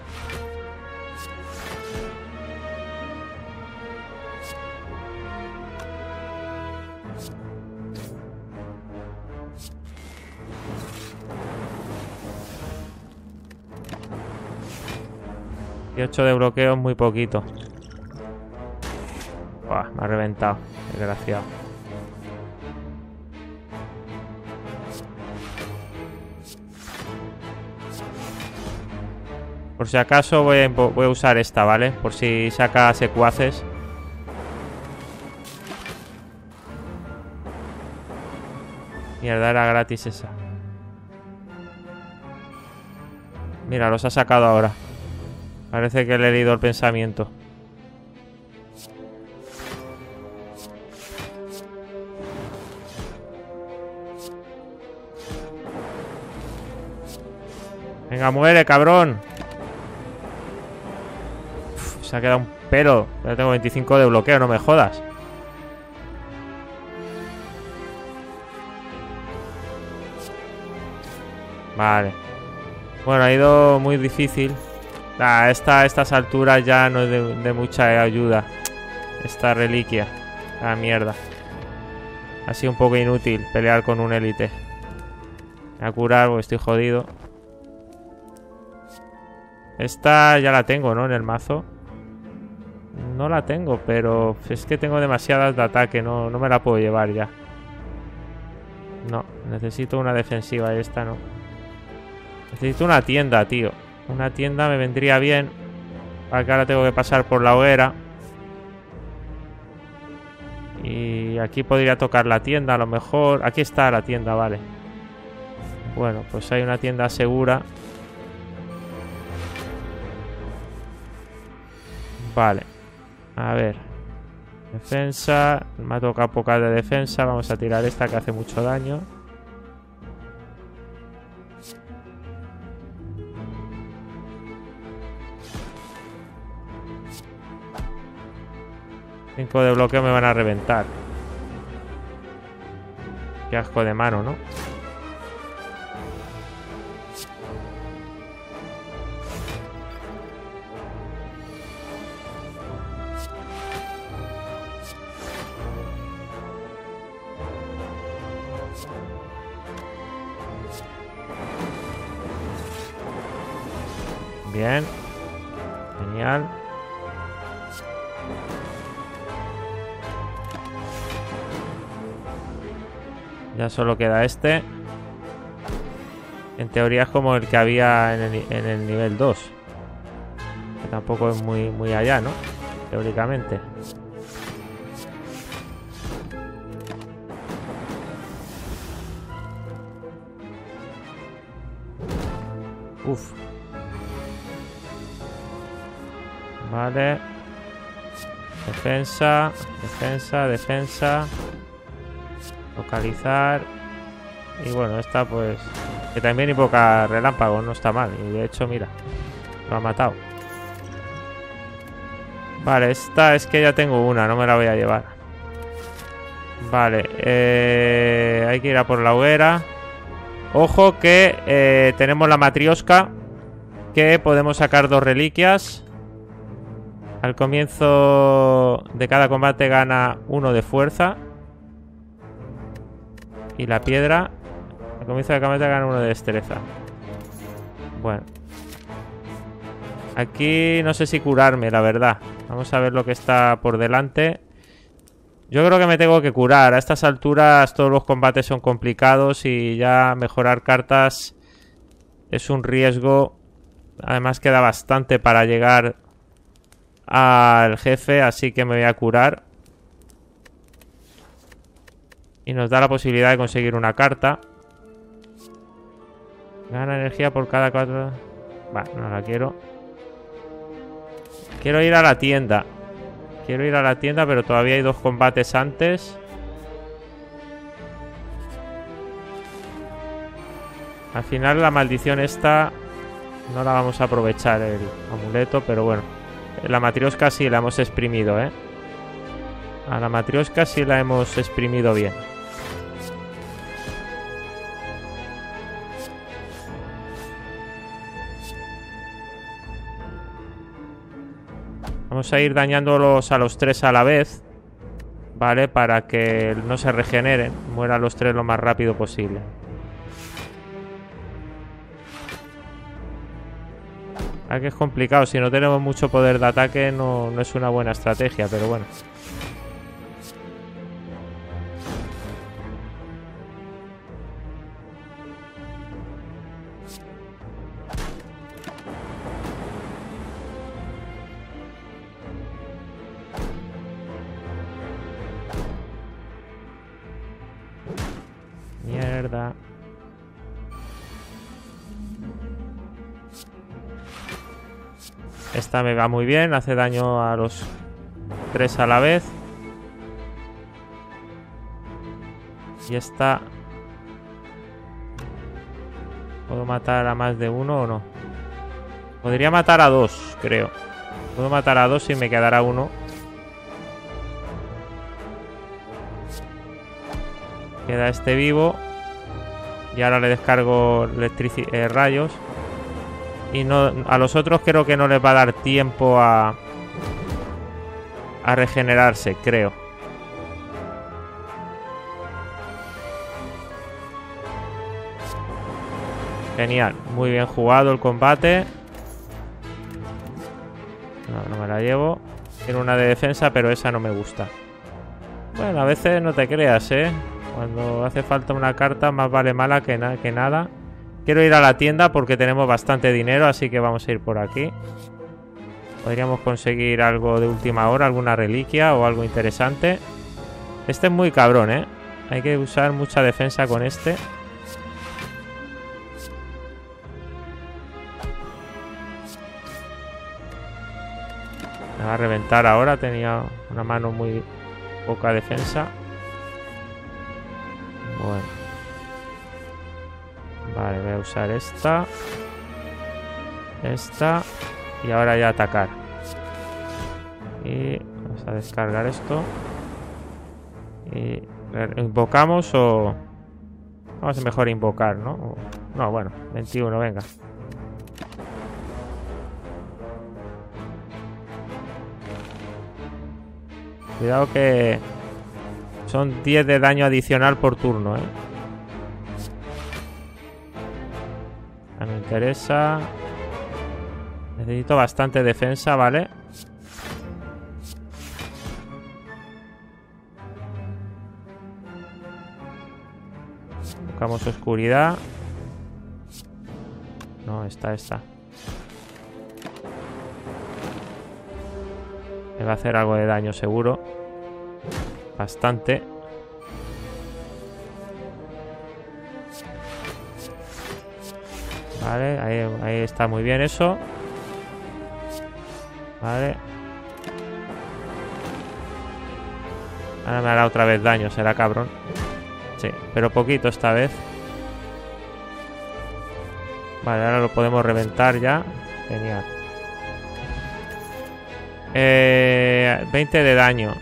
Y 8 de bloqueo es muy poquito. Buah, me ha reventado. Desgraciado. Por si acaso voy a usar esta, ¿vale? Por si saca secuaces. Mierda, era gratis esa. Mira, los ha sacado ahora. Parece que le he leído el pensamiento. Venga, muere, cabrón. Uf, se ha quedado un pelo. Ya tengo 25 de bloqueo, no me jodas. Vale. Bueno, ha ido muy difícil. A estas alturas ya no es de mucha ayuda. Esta reliquia. Ah, mierda. Ha sido un poco inútil pelear con un élite. Voy a curar porque estoy jodido. Esta ya la tengo, ¿no? En el mazo. No la tengo, pero es que tengo demasiadas de ataque. No me la puedo llevar ya. No, necesito una defensiva y esta no. Necesito una tienda, tío. Una tienda me vendría bien. Acá ahora tengo que pasar por la hoguera. Y aquí podría tocar la tienda a lo mejor. Aquí está la tienda, vale. Bueno, pues hay una tienda segura. Vale. A ver. Defensa. Me ha tocado poca de defensa. Vamos a tirar esta que hace mucho daño. Cinco de bloqueo me van a reventar. Qué asco de mano, ¿no? Bien. Genial. Ya solo queda este. En teoría es como el que había en el nivel 2. Que tampoco es muy allá, ¿no? Teóricamente. Uf. Vale. Defensa. Defensa, defensa. Localizar. Y bueno, esta pues... Que también invoca relámpago, no está mal. Y de hecho, mira, lo ha matado. Vale, esta es que ya tengo una, no me la voy a llevar. Vale, hay que ir a por la hoguera. Ojo que tenemos la matrioska, que podemos sacar 2 reliquias. Al comienzo de cada combate gana 1 de fuerza. Y la piedra, al comienzo de combate gana 1 de destreza. Bueno. Aquí no sé si curarme, la verdad. Vamos a ver lo que está por delante. Yo creo que me tengo que curar. A estas alturas todos los combates son complicados y ya mejorar cartas es un riesgo. Además queda bastante para llegar al jefe, así que me voy a curar. Y nos da la posibilidad de conseguir una carta. Gana energía por cada 4... Va, no la quiero. Quiero ir a la tienda. Quiero ir a la tienda, pero todavía hay 2 combates antes. Al final la maldición esta no la vamos a aprovechar, el amuleto, pero bueno. La matrioska sí la hemos exprimido, ¿eh? A la matrioska sí la hemos exprimido bien. Vamos a ir dañándolos a los 3 a la vez, ¿vale? Para que no se regeneren. Mueran los 3 lo más rápido posible. Aquí es complicado. Si no tenemos mucho poder de ataque no es una buena estrategia, pero bueno. Mierda. Esta me va muy bien. Hace daño a los 3 a la vez. Y esta... ¿Puedo matar a más de uno o no? Podría matar a 2, creo. Puedo matar a 2 y me quedará uno. Queda este vivo. Y ahora le descargo rayos. Y no, a los otros creo que no les va a dar tiempo a regenerarse, creo. Genial, muy bien jugado el combate. No me la llevo. Tiene una de defensa, pero esa no me gusta. Bueno, a veces no te creas, ¿eh? Cuando hace falta una carta, más vale mala que nada. Quiero ir a la tienda porque tenemos bastante dinero, así que vamos a ir por aquí. Podríamos conseguir algo de última hora, alguna reliquia o algo interesante. Este es muy cabrón, ¿eh? Hay que usar mucha defensa con este. Me va a reventar ahora, tenía una mano muy poca defensa. Bueno. Vale, voy a usar esta. Esta. Y ahora ya atacar. Y vamos a descargar esto. Y invocamos o... Vamos a mejor invocar, ¿no? No, bueno, 21, venga. Cuidado que son 10 de daño adicional por turno, ¿eh? No me interesa. Necesito bastante defensa, ¿vale? Buscamos oscuridad. No, esta. Me va a hacer algo de daño seguro. Bastante. Vale, ahí está muy bien eso. Vale. Ahora me hará otra vez daño, será cabrón. Sí, pero poquito esta vez. Vale, ahora lo podemos reventar ya. Genial. 20 de daño.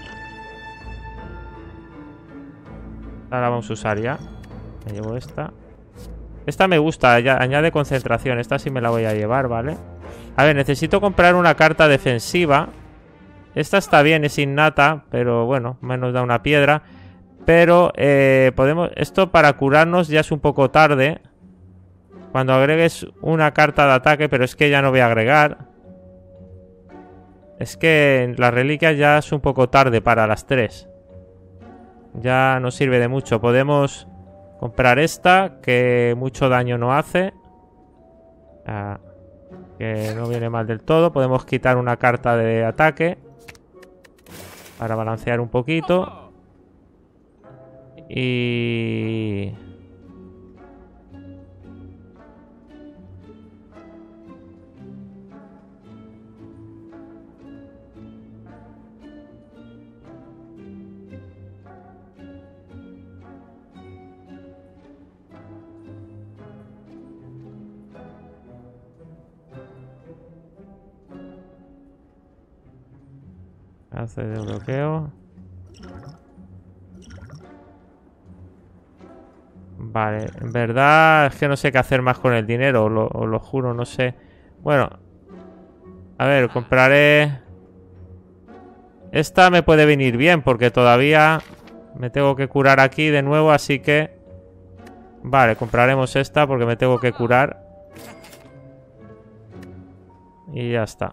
Ahora vamos a usar ya. Me llevo esta. Esta me gusta, ya añade concentración. Esta sí me la voy a llevar, ¿vale? A ver, necesito comprar una carta defensiva. Esta está bien, es innata, pero bueno, menos da una piedra. Pero podemos... Esto para curarnos ya es un poco tarde. Cuando agregues una carta de ataque, pero es que ya no voy a agregar. Es que en las reliquias ya es un poco tarde para las 3. Ya no sirve de mucho. Podemos comprar esta, que mucho daño no hace. Que no viene mal del todo. Podemos quitar una carta de ataque para balancear un poquito. Y... hace de bloqueo. Vale, en verdad es que no sé qué hacer más con el dinero, os lo juro, no sé. Bueno, a ver, compraré Esta me puede venir bien porque todavía me tengo que curar aquí de nuevo, así que... Vale, compraremos esta porque me tengo que curar. Y ya está.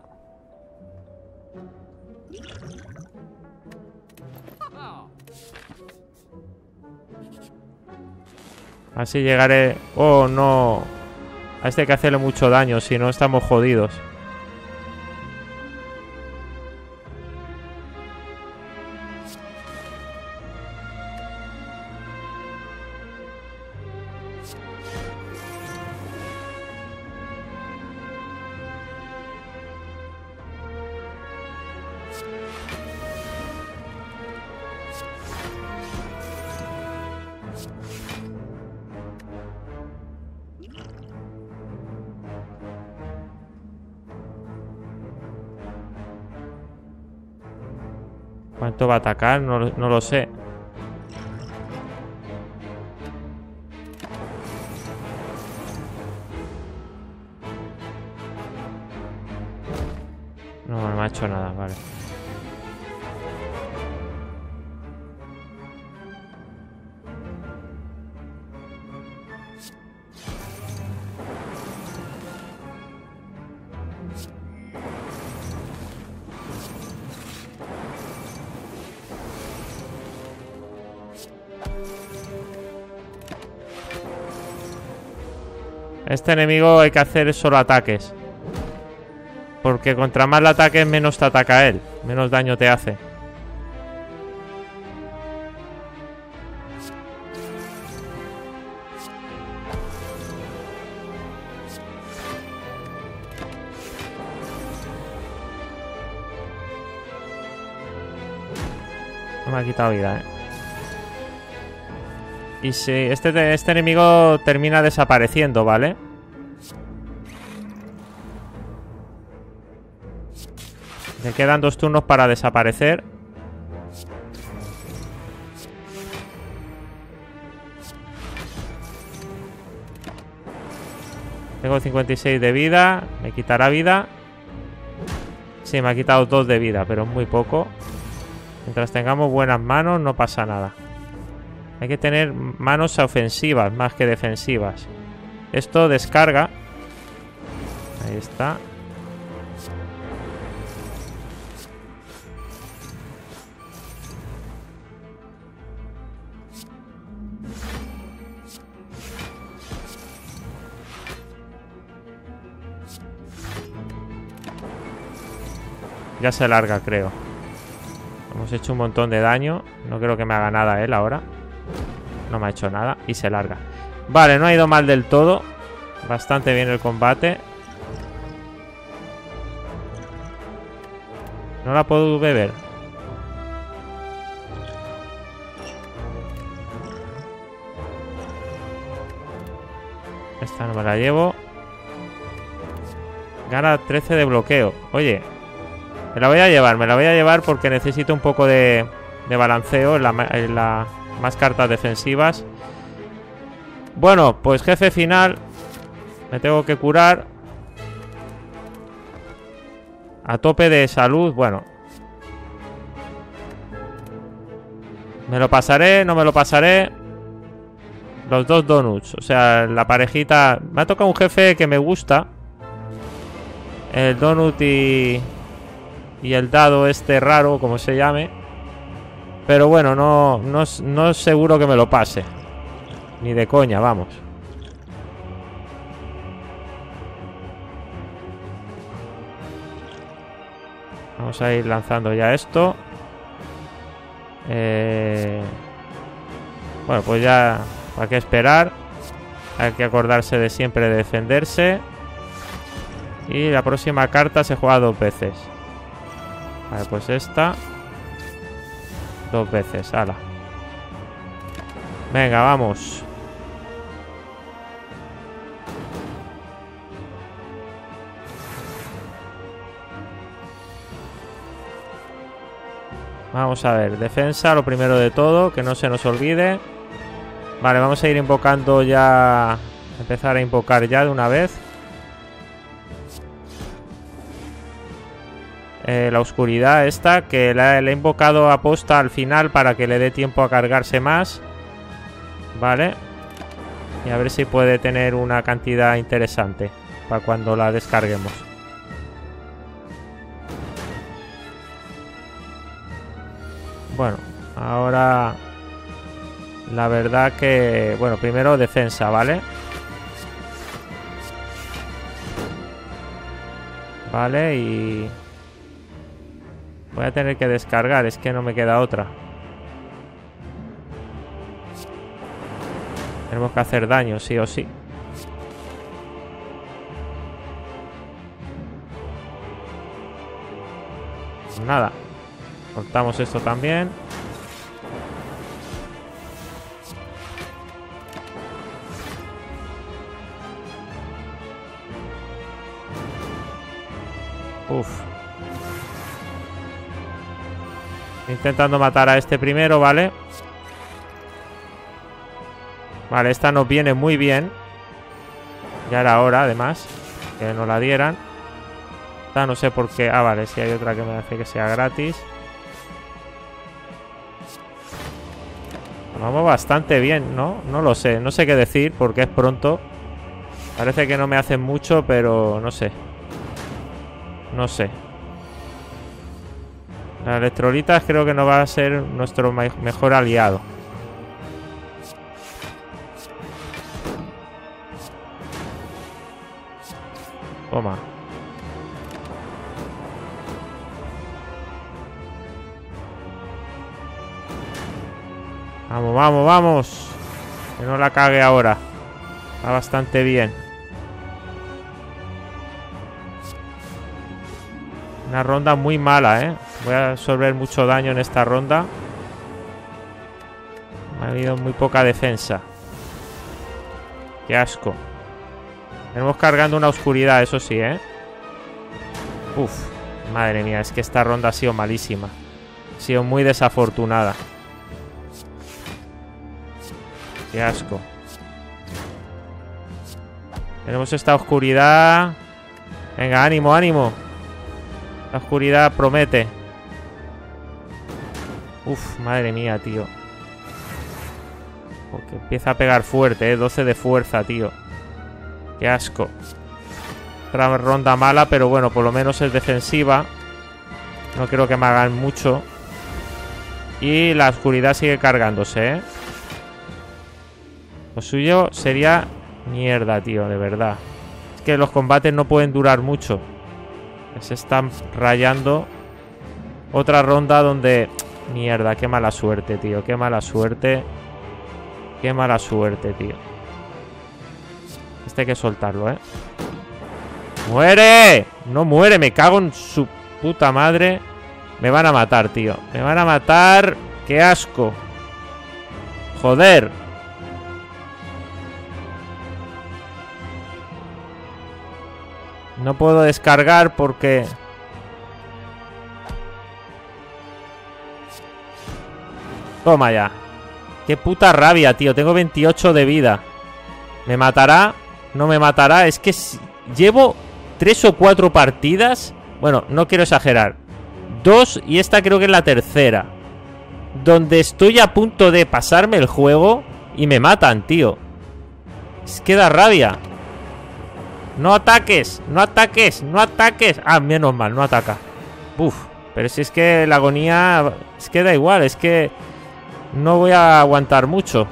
Así llegaré... Oh, no. A este hay que hacerle mucho daño, si no estamos jodidos. ¿Cuánto va a atacar? No lo sé. No me ha hecho nada, vale. Este enemigo hay que hacer solo ataques. Porque contra más le ataques, menos te ataca él. Menos daño te hace. No me ha quitado vida, Y si este enemigo termina desapareciendo, ¿vale? Me quedan 2 turnos para desaparecer. Tengo 56 de vida. Me quitará vida. Sí, me ha quitado 2 de vida, pero es muy poco. Mientras tengamos buenas manos, no pasa nada. Hay que tener manos ofensivas más que defensivas. Esto descarga. Ahí está. Ya se larga, creo. Hemos hecho un montón de daño. No creo que me haga nada él ahora. No me ha hecho nada. Y se larga. Vale, no ha ido mal del todo. Bastante bien el combate. No la puedo beber. Esta no me la llevo. Gana 13 de bloqueo. Oye, me la voy a llevar porque necesito un poco de balanceo en la más cartas defensivas. Bueno, pues jefe final. Me tengo que curar. A tope de salud, bueno. ¿Me lo pasaré? ¿No me lo pasaré? Los 2 donuts, o sea, la parejita. Me ha tocado un jefe que me gusta. El donut y el dado este raro, como se llame. Pero bueno, no es seguro que me lo pase. Ni de coña, vamos. Vamos a ir lanzando ya esto. Bueno, pues ya hay que esperar. Hay que acordarse de siempre de defenderse. Y la próxima carta se juega 2 veces. Vale, pues esta 2 veces, ala. Venga, vamos. Vamos a ver, defensa, lo primero de todo, que no se nos olvide. Vale, vamos a ir invocando ya. Empezar a invocar ya de una vez. la oscuridad esta, que la he invocado a posta al final para que le dé tiempo a cargarse más. Vale. Y a ver si puede tener una cantidad interesante para cuando la descarguemos. Bueno, ahora la verdad que... Bueno, primero defensa, ¿vale? Vale, y... Voy a tener que descargar, es que no me queda otra. Tenemos que hacer daño, sí o sí. Pues nada. Cortamos esto también. Uf. Intentando matar a este primero, ¿vale? Vale, esta nos viene muy bien. Ya era hora, además, que nos la dieran. Esta no sé por qué. Ah, vale, si hay otra que me hace que sea gratis. Vamos bastante bien, ¿no? No lo sé, no sé qué decir porque es pronto. Parece que no me hacen mucho, pero no sé. No sé. Las electrolitas creo que no va a ser nuestro mejor aliado. Toma. Vamos, vamos, vamos. Que no la cague ahora. Está bastante bien. Una ronda muy mala, ¿eh? Voy a absorber mucho daño en esta ronda. Ha habido muy poca defensa. Qué asco. Tenemos cargando una oscuridad, eso sí, ¿eh? Uf, madre mía, es que esta ronda ha sido malísima. Ha sido muy desafortunada. Qué asco. Tenemos esta oscuridad. Venga, ánimo, ánimo. La oscuridad promete. Uf, madre mía, tío. Porque empieza a pegar fuerte, 12 de fuerza, tío. Qué asco. Otra ronda mala, pero bueno, por lo menos es defensiva. No creo que me hagan mucho. Y la oscuridad sigue cargándose, ¿eh? Lo suyo sería mierda, tío, de verdad. Es que los combates no pueden durar mucho. Se están rayando. Otra ronda donde... Mierda, qué mala suerte, tío. Qué mala suerte. Qué mala suerte, tío. Este hay que soltarlo, ¿eh? ¡Muere! No muere, me cago en su puta madre. Me van a matar, tío. Me van a matar. ¡Qué asco! ¡Joder! No puedo descargar porque... Toma ya. Qué puta rabia, tío. Tengo 28 de vida. ¿Me matará? ¿No me matará? Es que llevo 3 o 4 partidas. Bueno, no quiero exagerar. 2 y esta creo que es la tercera. Donde estoy a punto de pasarme el juego y me matan, tío. Es que da rabia. No ataques, no ataques, no ataques. Ah, menos mal, no ataca. Uf, pero si es que la agonía... Es que da igual, es que... No voy a aguantar mucho.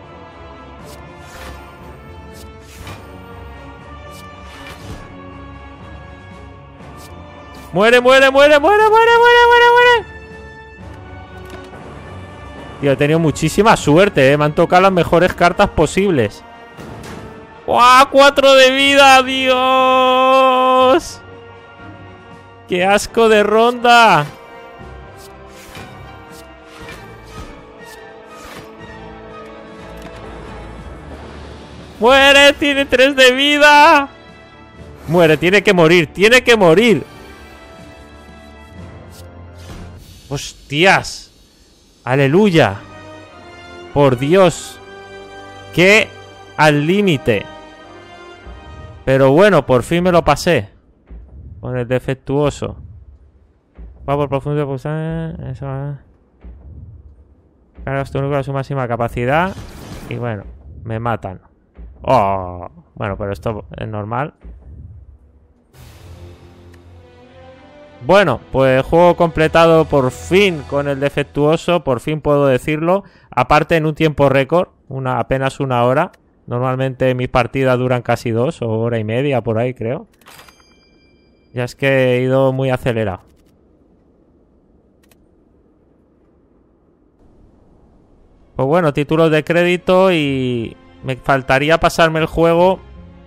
Muere, muere, muere, muere, muere, muere, muere, muere. Tío, he tenido muchísima suerte, ¿eh? Me han tocado las mejores cartas posibles. ¡Guau! 4 de vida, Dios. ¡Qué asco de ronda! ¡Muere! ¡Tiene 3 de vida! ¡Muere! ¡Tiene que morir! ¡Tiene que morir! ¡Hostias! ¡Aleluya! ¡Por Dios! ¡Qué al límite! Pero bueno, por fin me lo pasé. Con el defectuoso. Va por profundo, pues, eso, cargas tu núcleo a su máxima capacidad. Y bueno, me matan. Oh, bueno, pero esto es normal. Bueno, pues juego completado por fin con el defectuoso. Por fin puedo decirlo. Aparte en un tiempo récord, apenas una hora. Normalmente mis partidas duran casi 2 o hora y media por ahí, creo. Ya es que he ido muy acelerado. Pues bueno, títulos de crédito y me faltaría pasarme el juego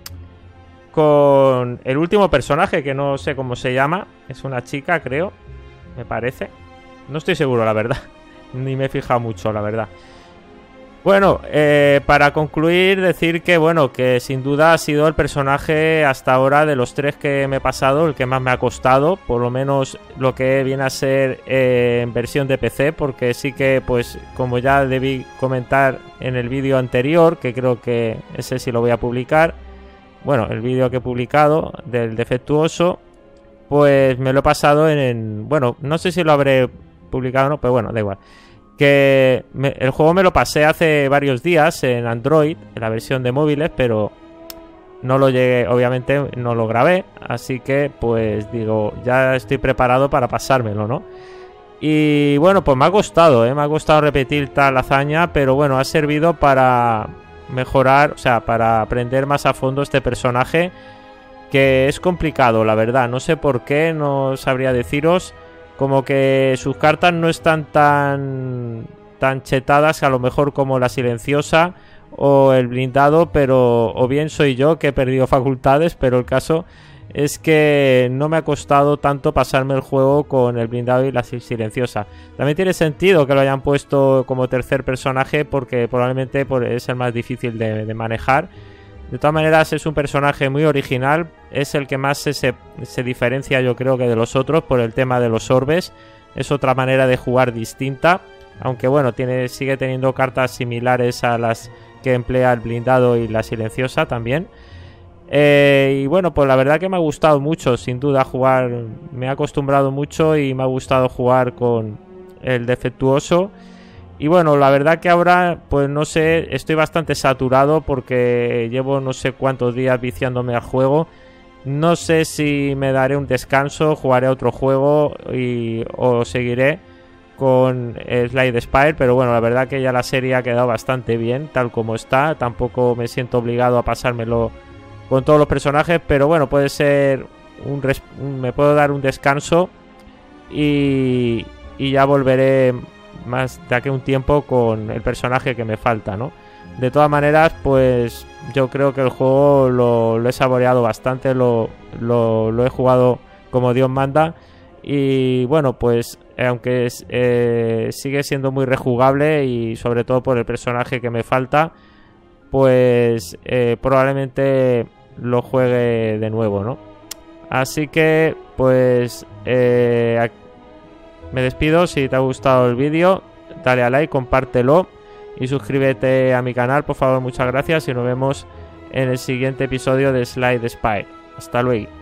con el último personaje, que no sé cómo se llama. Es una chica, creo, me parece. No estoy seguro, la verdad. Ni me he fijado mucho, la verdad. Bueno, para concluir, decir que bueno, que sin duda ha sido el personaje hasta ahora de los 3 que me he pasado el que más me ha costado, por lo menos lo que viene a ser en versión de PC, porque sí que, pues, como ya debí comentar en el vídeo anterior, que creo que ese sí lo voy a publicar, bueno, el vídeo que he publicado del defectuoso, pues me lo he pasado bueno, no sé si lo habré publicado o no, pero bueno, da igual. Que el juego me lo pasé hace varios días en Android, en la versión de móviles, pero no lo llegué, obviamente no lo grabé, así que pues digo, ya estoy preparado para pasármelo, ¿no? Y bueno, pues me ha costado repetir tal hazaña, pero bueno, ha servido para mejorar, o sea, para aprender más a fondo este personaje, que es complicado, la verdad, no sé por qué, no sabría deciros. Como que sus cartas no están tan chetadas a lo mejor como la silenciosa o el blindado, pero o bien soy yo que he perdido facultades, pero el caso es que no me ha costado tanto pasarme el juego con el blindado y la silenciosa. También tiene sentido que lo hayan puesto como tercer personaje porque probablemente es el más difícil de manejar. De todas maneras es un personaje muy original, es el que más se diferencia yo creo que de los otros por el tema de los orbes, es otra manera de jugar distinta, aunque bueno, sigue teniendo cartas similares a las que emplea el blindado y la silenciosa también. Y bueno, pues la verdad que me ha gustado mucho, sin duda jugar, me he acostumbrado mucho y me ha gustado jugar con el defectuoso. Y bueno, la verdad que ahora, pues no sé, estoy bastante saturado porque llevo no sé cuántos días viciándome al juego. No sé si me daré un descanso, jugaré otro juego o seguiré con Slade Spire. Pero bueno, la verdad que ya la serie ha quedado bastante bien, tal como está. Tampoco me siento obligado a pasármelo con todos los personajes, pero bueno, puede ser me puedo dar un descanso y ya volveré más de aquí a un tiempo con el personaje que me falta, ¿no? De todas maneras, pues yo creo que el juego lo he saboreado bastante, lo he jugado como Dios manda y bueno, pues aunque sigue siendo muy rejugable y sobre todo por el personaje que me falta, pues probablemente lo juegue de nuevo, ¿no? Así que pues me despido. Si te ha gustado el vídeo, dale a like, compártelo y suscríbete a mi canal, por favor, muchas gracias y nos vemos en el siguiente episodio de Slade Spire. Hasta luego.